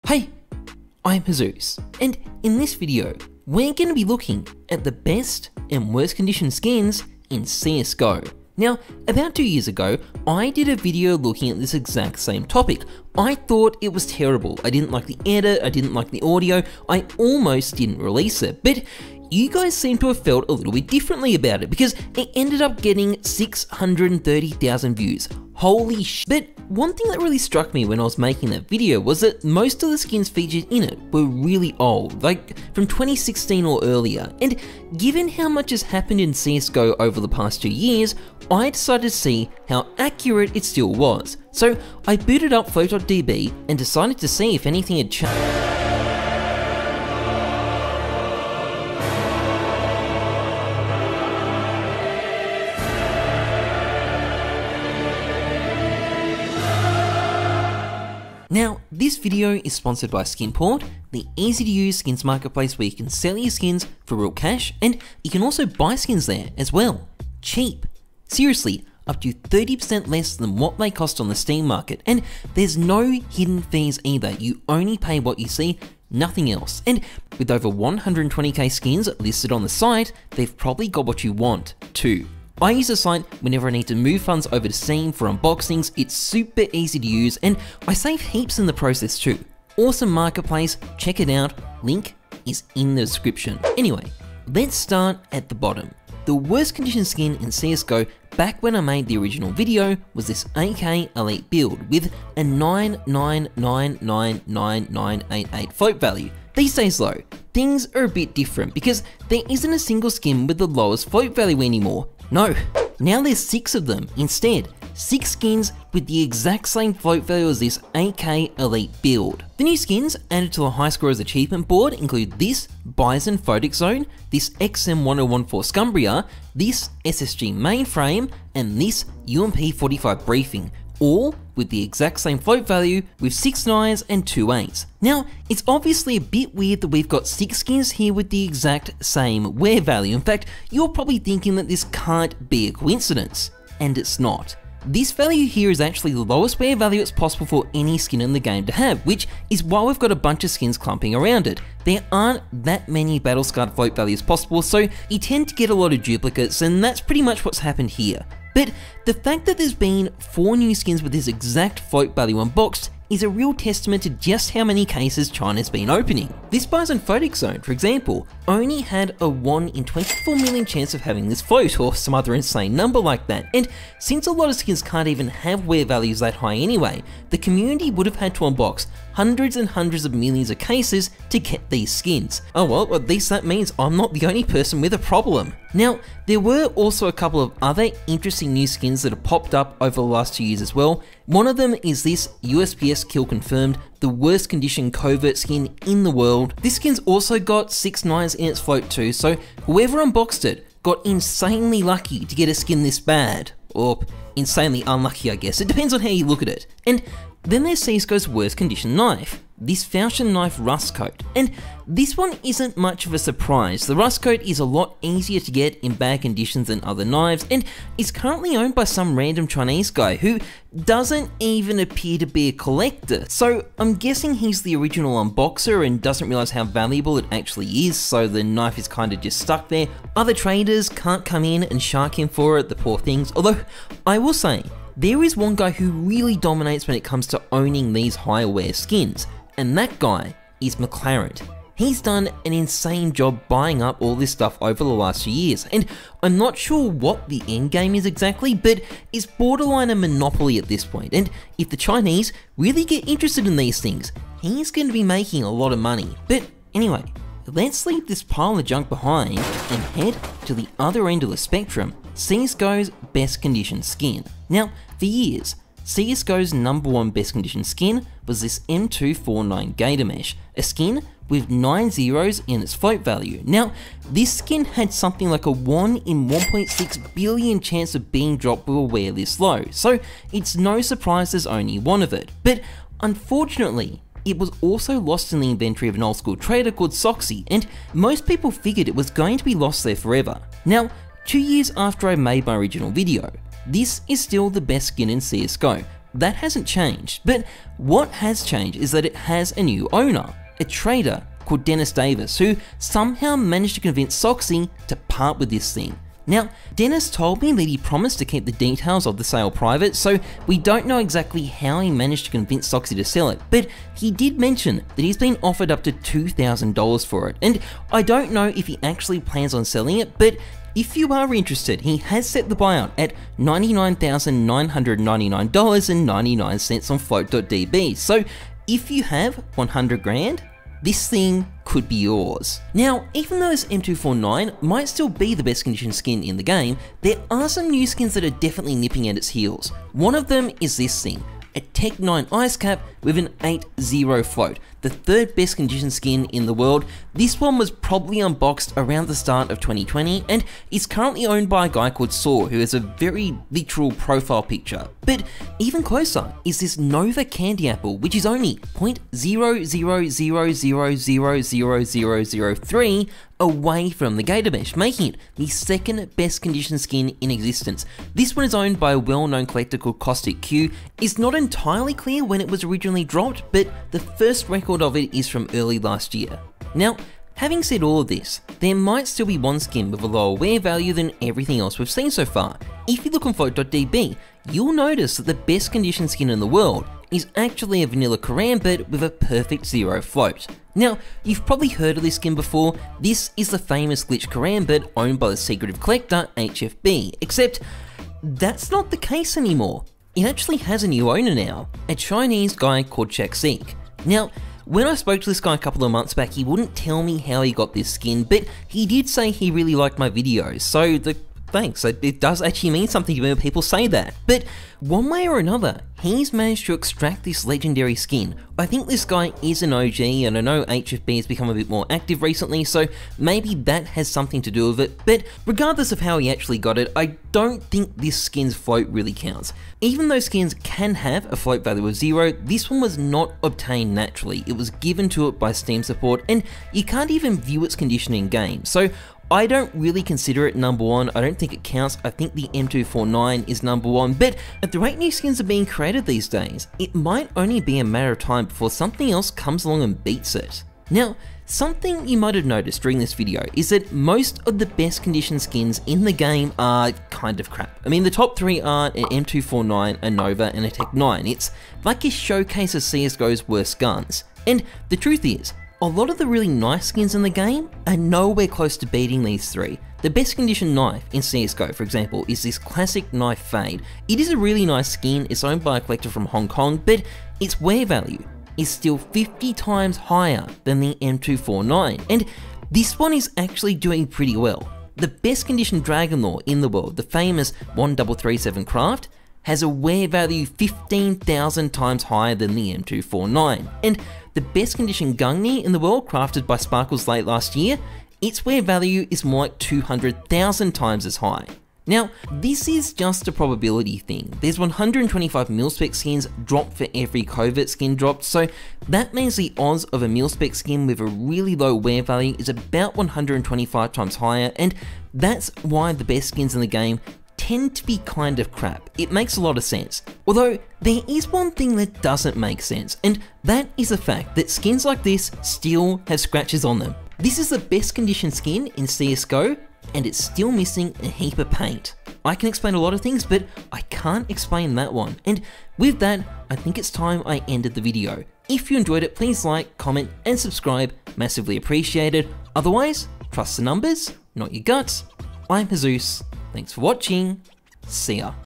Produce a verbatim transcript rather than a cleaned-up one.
Hey, I'm Jesus, and in this video, we're going to be looking at the best and worst condition skins in C S G O. Now, about two years ago, I did a video looking at this exact same topic. I thought it was terrible. I didn't like the edit, I didn't like the audio, I almost didn't release it, but you guys seem to have felt a little bit differently about it because it ended up getting six hundred thirty thousand views. Holy sh! But one thing that really struck me when I was making that video was that most of the skins featured in it were really old, like from twenty sixteen or earlier, and given how much has happened in C S G O over the past two years, I decided to see how accurate it still was. So I booted up Float dot D B and decided to see if anything had changed. Now, this video is sponsored by Skinport, the easy to use skins marketplace where you can sell your skins for real cash, and you can also buy skins there as well. Cheap. Seriously, up to thirty percent less than what they cost on the Steam market, and there's no hidden fees either. You only pay what you see, nothing else. And with over one hundred twenty K skins listed on the site, they've probably got what you want too. I use the site whenever I need to move funds over to Steam for unboxings. It's super easy to use and I save heaps in the process too. Awesome marketplace, check it out, link is in the description. Anyway, let's start at the bottom. The worst condition skin in C S G O back when I made the original video was this A K Elite build with a nine nine nine nine nine nine eight eight float value. These days though, things are a bit different because there isn't a single skin with the lowest float value anymore. No, now there's six of them instead. Six skins with the exact same float value as this A K Elite build. The new skins added to the High Scorers achievement board include this Bison Photic Zone, this X M one oh one four Scumbria, this S S G Mainframe, and this U M P forty-five Briefing, all with the exact same float value with six nines and two eights. Now, it's obviously a bit weird that we've got six skins here with the exact same wear value. In fact, you're probably thinking that this can't be a coincidence, and it's not. This value here is actually the lowest wear value it's possible for any skin in the game to have, which is why we've got a bunch of skins clumping around it. There aren't that many battle scarred float values possible, so you tend to get a lot of duplicates, and that's pretty much what's happened here. But the fact that there's been four new skins with this exact float value unboxed is a real testament to just how many cases China's been opening. This Bison Photic Zone, for example, only had a one in twenty-four million chance of having this float, or some other insane number like that, and since a lot of skins can't even have wear values that high anyway, the community would have had to unbox hundreds and hundreds of millions of cases to get these skins. Oh well, at least that means I'm not the only person with a problem. Now, there were also a couple of other interesting new skins that have popped up over the last two years as well. One of them is this U S P S Kill Confirmed, the worst condition covert skin in the world. This skin's also got six nines in its float too, so whoever unboxed it got insanely lucky to get a skin this bad. Or insanely unlucky, I guess. It depends on how you look at it. And then there's C S G O's worst condition knife, this Falchion Knife Rust Coat. And this one isn't much of a surprise. The Rust Coat is a lot easier to get in bad conditions than other knives, and is currently owned by some random Chinese guy who doesn't even appear to be a collector. So I'm guessing he's the original unboxer and doesn't realize how valuable it actually is, so the knife is kind of just stuck there. Other traders can't come in and shark him for it, the poor things. Although, I will say, there is one guy who really dominates when it comes to owning these higher wear skins, and that guy is McLaren. He's done an insane job buying up all this stuff over the last few years, and I'm not sure what the end game is exactly, but it's borderline a monopoly at this point, and if the Chinese really get interested in these things, he's going to be making a lot of money. But anyway, let's leave this pile of junk behind and head to the other end of the spectrum, C S G O's best condition skin. Now, for years, C S G O's number one best condition skin was this M two forty-nine Gator Mesh, a skin with nine zeros in its float value. Now, this skin had something like a one in one point six billion chance of being dropped with a wear this low, so it's no surprise there's only one of it. But unfortunately, it was also lost in the inventory of an old school trader called Soxy, and most people figured it was going to be lost there forever. Now, two years after I made my original video, this is still the best skin in C S G O, that hasn't changed, but what has changed is that it has a new owner, a trader called Dennis Davis, who somehow managed to convince Soxy to part with this thing. Now, Dennis told me that he promised to keep the details of the sale private, so we don't know exactly how he managed to convince Soxy to sell it, but he did mention that he's been offered up to two thousand dollars for it, and I don't know if he actually plans on selling it, but if you are interested, he has set the buyout at ninety-nine thousand nine hundred ninety-nine dollars and ninety-nine cents on float dot d b, so if you have one hundred grand, this thing could be yours. Now, even though this M two forty-nine might still be the best conditioned skin in the game, there are some new skins that are definitely nipping at its heels. One of them is this thing, a Tech nine Ice Cap with an eight zero float, the third best conditioned skin in the world. This one was probably unboxed around the start of twenty twenty and is currently owned by a guy called Saw, who has a very literal profile picture. But even closer is this Nova Candy Apple, which is only zero point zero zero zero zero zero zero zero zero three away from the Gator Mesh, making it the second best conditioned skin in existence. This one is owned by a well-known collector called Caustic Q. It's not entirely clear when it was originally dropped, but the first record of it is from early last year. Now, having said all of this, there might still be one skin with a lower wear value than everything else we've seen so far. If you look on float dot d b, you'll notice that the best conditioned skin in the world is actually a vanilla Karambit with a perfect zero float. Now, you've probably heard of this skin before. This is the famous glitch Karambit owned by the secretive collector H F B, except that's not the case anymore. It actually has a new owner now, a Chinese guy called Chaxique. Now, when I spoke to this guy a couple of months back, he wouldn't tell me how he got this skin, but he did say he really liked my videos, so the thanks, it does actually mean something to me when people say that. But one way or another, he's managed to extract this legendary skin. I think this guy is an O G, and I know H F B has become a bit more active recently, so maybe that has something to do with it, but regardless of how he actually got it, I don't think this skin's float really counts. Even though skins can have a float value of zero, this one was not obtained naturally. It was given to it by Steam support, and you can't even view its condition in game, so I don't really consider it number one. I don't think it counts. I think the M two forty-nine is number one, but at the rate new skins are being created these days, it might only be a matter of time before something else comes along and beats it. Now, something you might have noticed during this video is that most of the best conditioned skins in the game are kind of crap. I mean, the top three are an M two forty-nine, a Nova, and a Tech nine. It's like a showcase of C S G O's worst guns. And the truth is, a lot of the really nice skins in the game are nowhere close to beating these three. The best conditioned knife in C S G O, for example, is this classic knife Fade. It is a really nice skin, it's owned by a collector from Hong Kong, but its wear value is still fifty times higher than the M two forty-nine, and this one is actually doing pretty well. The best conditioned Dragonlore in the world, the famous one three three seven Craft, has a wear value fifteen thousand times higher than the M two forty-nine, and the best conditioned Gungnir in the world, crafted by Sparkles late last year, its wear value is more like two hundred thousand times as high. Now, this is just a probability thing. There's one hundred twenty-five mil-spec skins dropped for every covert skin dropped, so that means the odds of a mil-spec skin with a really low wear value is about one hundred twenty-five times higher, and that's why the best skins in the game tend to be kind of crap. It makes a lot of sense. Although, there is one thing that doesn't make sense, and that is the fact that skins like this still have scratches on them. This is the best conditioned skin in C S G O, and it's still missing a heap of paint. I can explain a lot of things, but I can't explain that one. And with that, I think it's time I ended the video. If you enjoyed it, please like, comment, and subscribe, massively appreciated. Otherwise, trust the numbers, not your guts. I'm Jesus. Thanks for watching. See ya.